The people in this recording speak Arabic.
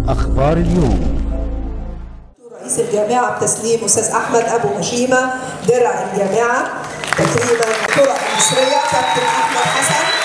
أخبار اليوم. رئيس الجامعة بتسليم أستاذ أحمد أبو هشيمة درع الجامعة تكريما الطرق المصرية كابتن أحمد حسن.